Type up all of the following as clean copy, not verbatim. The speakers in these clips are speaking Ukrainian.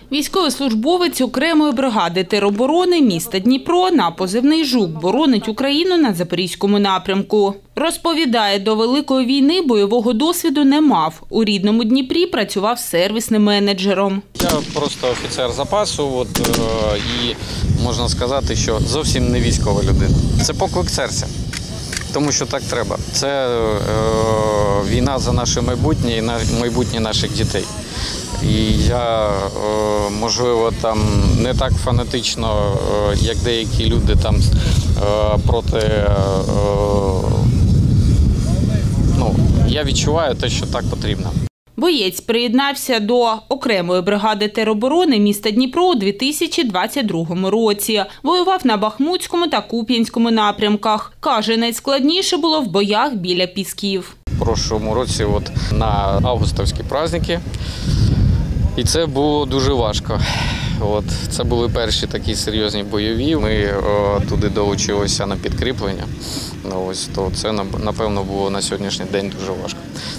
Військовослужбовець окремої бригади тероборони міста Дніпро на позивний «Жук» боронить Україну на Запорізькому напрямку. Розповідає, до Великої війни бойового досвіду не мав. У рідному Дніпрі працював сервісним менеджером. Я просто офіцер запасу і можна сказати, що зовсім не військова людина. Це поклик серця, тому що так треба. Це війна за наше майбутнє і майбутнє наших дітей. І я, можливо, там не так фанатично, як деякі люди там проти, я відчуваю те, що так потрібно. Боєць приєднався до окремої бригади тероборони міста Дніпро у 2022 році. Воював на Бахмутському та Куп'янському напрямках. Каже, найскладніше було в боях біля Пісків. В прошлому році на августовські праздники. І це було дуже важко. Це були перші такі серйозні бойові. Ми туди долучилися на підкріплення. То це, напевно, було на сьогоднішній день дуже важко.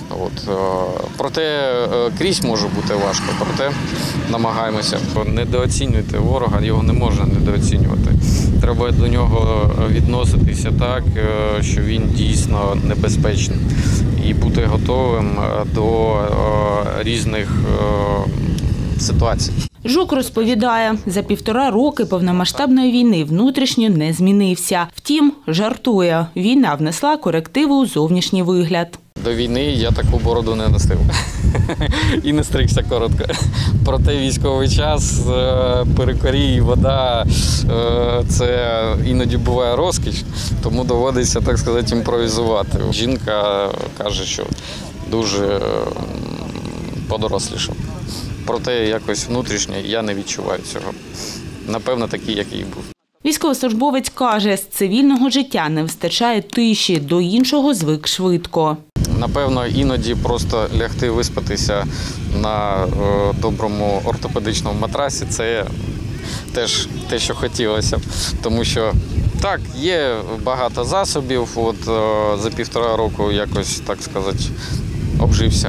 Проте крізь може бути важко, проте намагаємося. Недооцінювати ворога, його не можна недооцінювати. Треба до нього відноситися так, що він дійсно небезпечний. І бути готовим до різних ситуацій. Жук розповідає, за 1,5 роки повномасштабної війни внутрішньо не змінився. Втім, жартує, війна внесла корективи у зовнішній вигляд. До війни я таку бороду не носив і не стригся коротко. Проте військовий час, перукарі, вода – це іноді буває розкіш, тому доводиться, так сказати, імпровізувати. Жінка каже, що дуже подорослішав. Проте якось внутрішньо я не відчуваю цього. Напевно, такий, який був. Військовослужбовець каже, з цивільного життя не вистачає тиші, до іншого звик швидко. Напевно, іноді просто лягти виспатися на доброму ортопедичному матрасі – це теж те, що хотілося б. Тому що, так, є багато засобів, за 1,5 року якось, так сказати, обжився.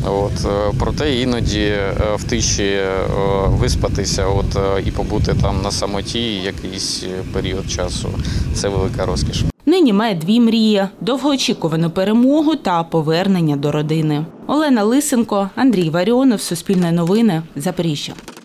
Проте іноді в тиші виспатися і побути там на самоті якийсь період часу – це велика розкіш. Нині має 2 мрії – довгоочікувану перемогу та повернення до родини. Олена Лисенко, Андрій Варіонов, Суспільне новини, Запоріжжя.